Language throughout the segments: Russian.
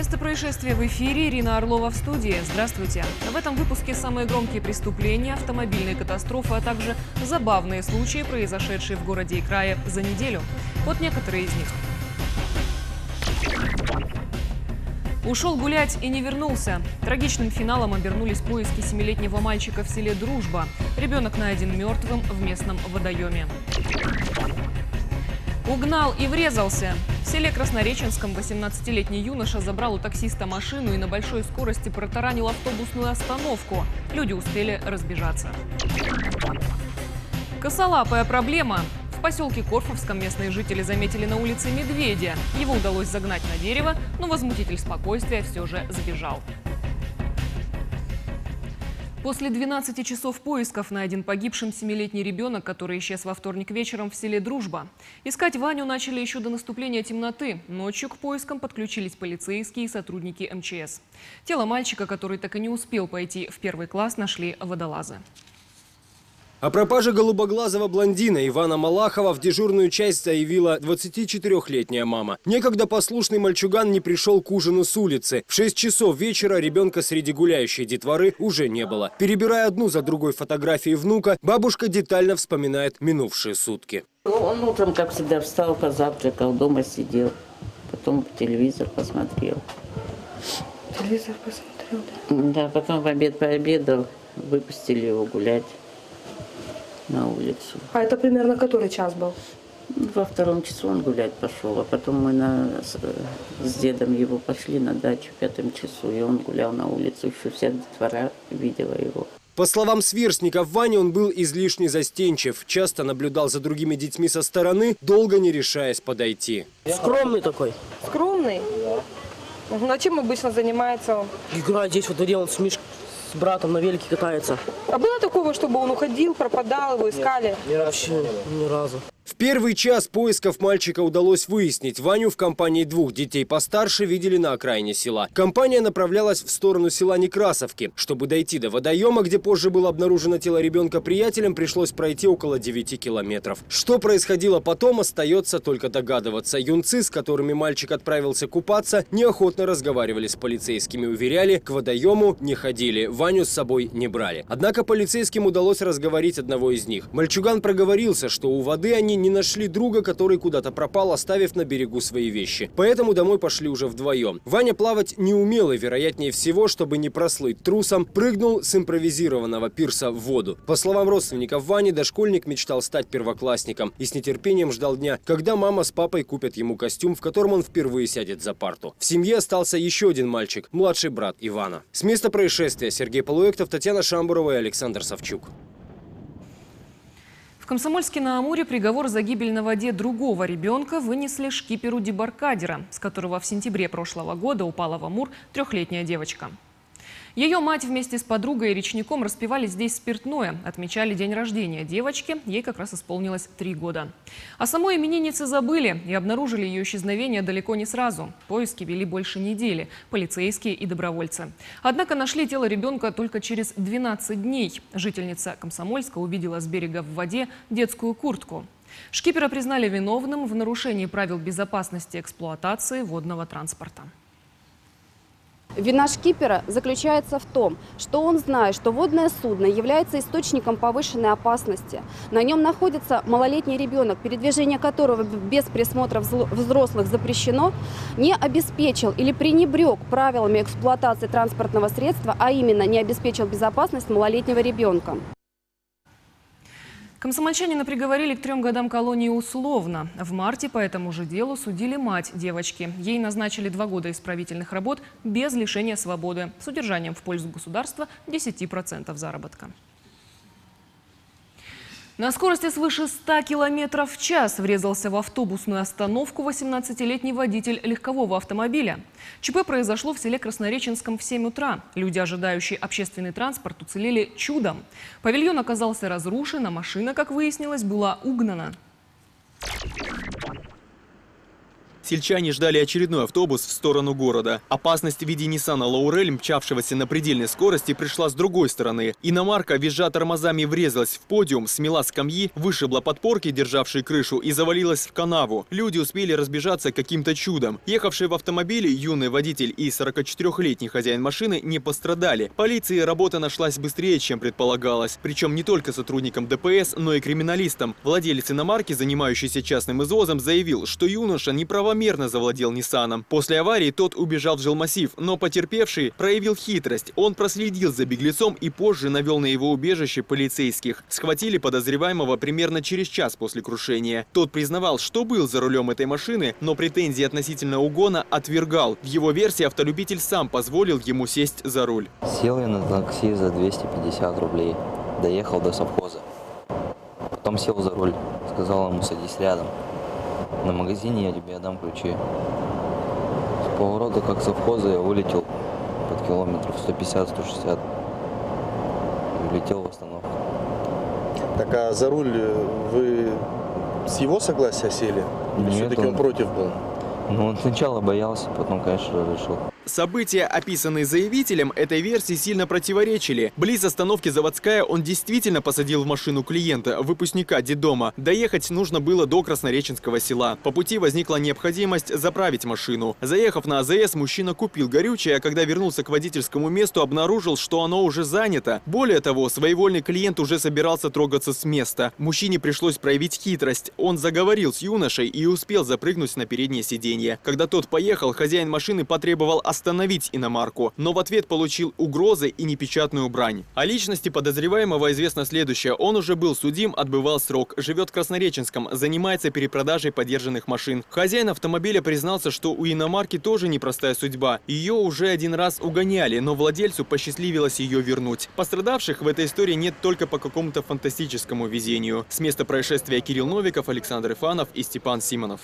Место происшествия в эфире. Ирина Орлова в студии. Здравствуйте. В этом выпуске самые громкие преступления, автомобильные катастрофы, а также забавные случаи, произошедшие в городе и крае за неделю. Вот некоторые из них. Ушел гулять и не вернулся. Трагичным финалом обернулись поиски 7-летнего мальчика в селе Дружба. Ребенок найден мертвым в местном водоеме. Угнал и врезался. В селе Краснореченском 18-летний юноша забрал у таксиста машину и на большой скорости протаранил автобусную остановку. Люди успели разбежаться. Косолапая проблема. В поселке Корфовском местные жители заметили на улице медведя. Его удалось загнать на дерево, но возмутитель спокойствия все же сбежал. После 12 часов поисков найден погибшим 7-летний ребенок, который исчез во вторник вечером в селе Дружба. Искать Ваню начали еще до наступления темноты. Ночью к поискам подключились полицейские и сотрудники МЧС. Тело мальчика, который так и не успел пойти в 1 класс, нашли водолазы. О пропаже голубоглазого блондина Ивана Малахова в дежурную часть заявила 24-летняя мама. Некогда послушный мальчуган не пришел к ужину с улицы. В 6 часов вечера ребенка среди гуляющей детворы уже не было. Перебирая одну за другой фотографии внука, бабушка детально вспоминает минувшие сутки. Он утром, как всегда, встал, позавтракал, дома сидел. Потом телевизор посмотрел. Телевизор посмотрел, да? Да, потом в обед пообедал, выпустили его гулять на улицу. А это примерно который час был? Во 2 часу он гулять пошел, а потом мы с дедом его пошли на дачу в 5 часу, и он гулял на улицу, еще вся детвора видела его. По словам сверстников Вани, он был излишне застенчив, часто наблюдал за другими детьми со стороны, долго не решаясь подойти. Скромный такой. Скромный? Да. А чем обычно занимается он? Играет здесь вот он с братом на велике катается. А было такого, чтобы он уходил, пропадал, его искали? Нет, вообще ни разу. В первый час поисков мальчика удалось выяснить. Ваню в компании 2 детей постарше видели на окраине села. Компания направлялась в сторону села Некрасовки. Чтобы дойти до водоема, где позже было обнаружено тело ребенка, приятелям пришлось пройти около 9 километров. Что происходило потом, остается только догадываться. Юнцы, с которыми мальчик отправился купаться, неохотно разговаривали с полицейскими, уверяли, к водоему не ходили, Ваню с собой не брали. Однако полицейским удалось разговорить одного из них. Мальчуган проговорился, что у воды они не нашли друга, который куда-то пропал, оставив на берегу свои вещи. Поэтому домой пошли уже вдвоем. Ваня плавать не умел и, вероятнее всего, чтобы не прослыть трусом, прыгнул с импровизированного пирса в воду. По словам родственников Вани, дошкольник мечтал стать первоклассником и с нетерпением ждал дня, когда мама с папой купят ему костюм, в котором он впервые сядет за парту. В семье остался еще один мальчик, младший брат Ивана. С места происшествия Сергей Полуэктов, Татьяна Шамбурова и Александр Савчук. В Комсомольске-на-Амуре приговор за гибель на воде другого ребенка вынесли шкиперу дебаркадера, с которого в сентябре прошлого года упала в Амур 3-летняя девочка. Ее мать вместе с подругой и речником распивали здесь спиртное, отмечали день рождения девочки, ей как раз исполнилось 3 года. О самой имениннице забыли и обнаружили ее исчезновение далеко не сразу. Поиски вели больше недели, полицейские и добровольцы. Однако нашли тело ребенка только через 12 дней. Жительница Комсомольска увидела с берега в воде детскую куртку. Шкипера признали виновным в нарушении правил безопасности эксплуатации водного транспорта. Вина шкипера заключается в том, что он знает, что водное судно является источником повышенной опасности. На нем находится малолетний ребенок, передвижение которого без присмотра взрослых запрещено, не обеспечил или пренебрег правилами эксплуатации транспортного средства, а именно не обеспечил безопасность малолетнего ребенка. Комсомольчанина приговорили к 3 годам колонии условно. В марте по этому же делу судили мать девочки. Ей назначили 2 года исправительных работ без лишения свободы с удержанием в пользу государства 10% заработка. На скорости свыше 100 км в час врезался в автобусную остановку 18-летний водитель легкового автомобиля. ЧП произошло в селе Краснореченском в 7 утра. Люди, ожидающие общественный транспорт, уцелели чудом. Павильон оказался разрушен, а машина, как выяснилось, была угнана. Сельчане ждали очередной автобус в сторону города. Опасность в виде Ниссана Лаурель, мчавшегося на предельной скорости, пришла с другой стороны. Иномарка, визжа тормозами, врезалась в подиум, смела скамьи, вышибла подпорки, державшие крышу, и завалилась в канаву. Люди успели разбежаться каким-то чудом. Ехавшие в автомобиле юный водитель и 44-летний хозяин машины не пострадали. Полиции работа нашлась быстрее, чем предполагалось. Причем не только сотрудникам ДПС, но и криминалистам. Владелец иномарки, занимающийся частным извозом, заявил, что юноша неправомерно завладел Ниссаном. После аварии тот убежал в жилмассив, но потерпевший проявил хитрость. Он проследил за беглецом и позже навел на его убежище полицейских. Схватили подозреваемого примерно через час после крушения. Тот признавал, что был за рулем этой машины, но претензии относительно угона отвергал. В его версии автолюбитель сам позволил ему сесть за руль. Сел я на такси за 250 рублей. Доехал до совхоза. Потом сел за руль. Сказал ему: садись рядом. На магазине я тебе отдам ключи. С поворота как совхоза я вылетел под километров 150-160. И улетел в остановку. Так а за руль вы с его согласия сели? Или все-таки он против был? Ну, он сначала боялся, потом, конечно, решил. События, описанные заявителем, этой версии сильно противоречили. Близ остановки Заводская он действительно посадил в машину клиента, выпускника детдома. Доехать нужно было до Краснореченского села. По пути возникла необходимость заправить машину. Заехав на АЗС, мужчина купил горючее, а когда вернулся к водительскому месту, обнаружил, что оно уже занято. Более того, своевольный клиент уже собирался трогаться с места. Мужчине пришлось проявить хитрость. Он заговорил с юношей и успел запрыгнуть на переднее сиденье. Когда тот поехал, хозяин машины потребовал остановить иномарку, но в ответ получил угрозы и непечатную брань. О личности подозреваемого известно следующее. Он уже был судим, отбывал срок, живет в Краснореченском, занимается перепродажей подержанных машин. Хозяин автомобиля признался, что у иномарки тоже непростая судьба. Ее уже один раз угоняли, но владельцу посчастливилось ее вернуть. Пострадавших в этой истории нет только по какому-то фантастическому везению. С места происшествия Кирилл Новиков, Александр Ифанов и Степан Симонов.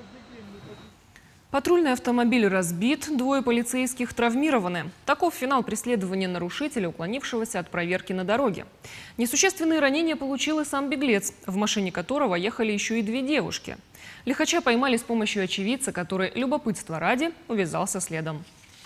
Патрульный автомобиль разбит, 2 полицейских травмированы. Таков финал преследования нарушителя, уклонившегося от проверки на дороге. Несущественные ранения получил и сам беглец, в машине которого ехали еще и 2 девушки. Лихача поймали с помощью очевидца, который, любопытства ради, увязался следом.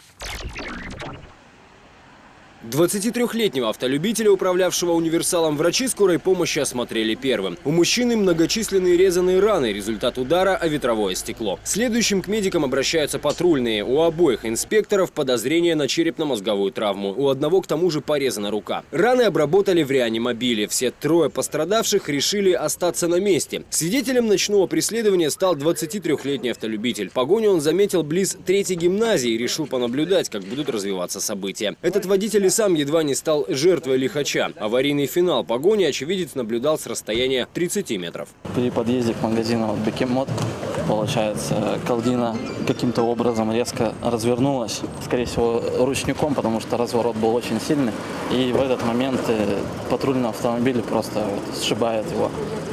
23-летнего автолюбителя, управлявшего универсалом, врачи скорой помощи осмотрели первым. У мужчины многочисленные резаные раны, результат удара о ветровое стекло. Следующим к медикам обращаются патрульные. У обоих инспекторов подозрение на черепно-мозговую травму. У одного к тому же порезана рука. Раны обработали в реанимобиле. Все 3 пострадавших решили остаться на месте. Свидетелем ночного преследования стал 23-летний автолюбитель. Погоню он заметил близ 3-й гимназии и решил понаблюдать, как будут развиваться события. Этот водитель сам едва не стал жертвой лихача. Аварийный финал погони очевидец наблюдал с расстояния 30 метров. При подъезде к магазину Бекемот, получается, колдина каким-то образом резко развернулась. Скорее всего, ручником, потому что разворот был очень сильный. И в этот момент патрульный автомобиль просто сшибает его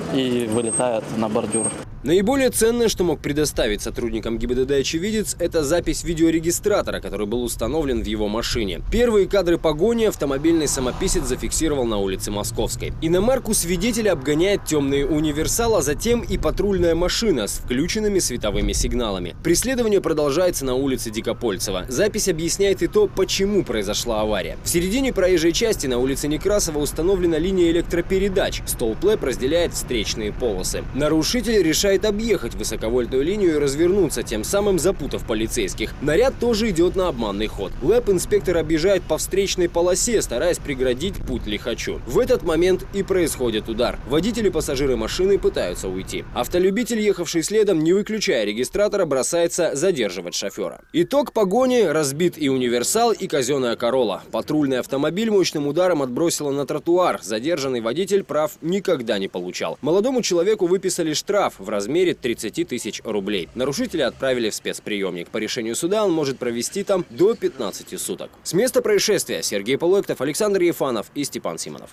и вылетает на бордюр. Наиболее ценное, что мог предоставить сотрудникам ГИБДД очевидец, это запись видеорегистратора, который был установлен в его машине. Первые кадры погони автомобильный самописец зафиксировал на улице Московской. Иномарку свидетеля обгоняет темный универсал, а затем и патрульная машина с включенными световыми сигналами. Преследование продолжается на улице Дикопольцева. Запись объясняет и то, почему произошла авария. В середине проезжей части на улице Некрасова установлена линия электропередач. Столб ЛЭП разделяет встречные полосы. Нарушитель решает объехать высоковольтную линию и развернуться, тем самым запутав полицейских. Наряд тоже идет на обманный ход. ЛЭП-инспектор объезжает по встречной полосе, стараясь преградить путь лихачу. В этот момент и происходит удар. Водители и пассажиры машины пытаются уйти. Автолюбитель, ехавший следом, не выключая регистратора, бросается задерживать шофера. Итог погони: разбит и универсал, и казенная Королла. Патрульный автомобиль мощным ударом отбросило на тротуар. Задержанный водитель прав никогда не получал. Молодому человеку выписали штраф в размере 30 тысяч рублей. Нарушителя отправили в спецприемник. По решению суда он может провести там до 15 суток. С места происшествия Сергей Полуэктов, Александр Ефанов и Степан Симонов.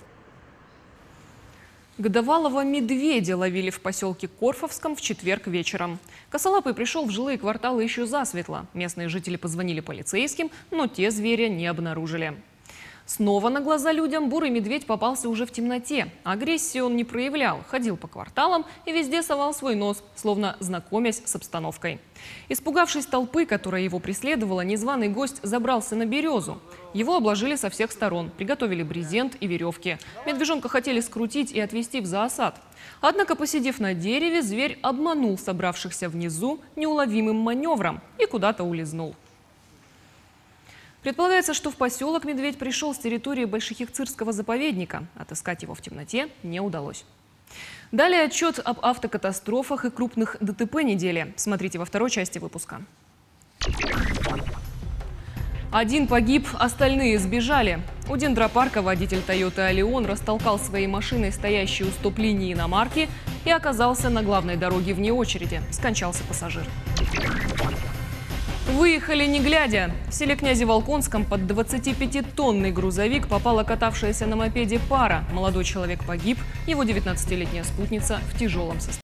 Годовалого медведя ловили в поселке Корфовском в четверг вечером. Косолапый пришел в жилые кварталы еще засветло. Местные жители позвонили полицейским, но те зверя не обнаружили. Снова на глаза людям бурый медведь попался уже в темноте. Агрессии он не проявлял, ходил по кварталам и везде совал свой нос, словно знакомясь с обстановкой. Испугавшись толпы, которая его преследовала, незваный гость забрался на березу. Его обложили со всех сторон, приготовили брезент и веревки. Медвежонка хотели скрутить и отвезти в зоосад. Однако, посидев на дереве, зверь обманул собравшихся внизу неуловимым маневром и куда-то улизнул. Предполагается, что в поселок медведь пришел с территории Большехихцирского заповедника. Отыскать его в темноте не удалось. Далее отчет об автокатастрофах и крупных ДТП недели. Смотрите во второй части выпуска. Один погиб, остальные сбежали. У дендропарка водитель Toyota Allion растолкал своей машиной стоящую у стоп-линии иномарки и оказался на главной дороге вне очереди. Скончался пассажир. Выехали не глядя. В селе Князе-Волконском под 25-тонный грузовик попала катавшаяся на мопеде пара. Молодой человек погиб, его 19-летняя спутница в тяжелом состоянии.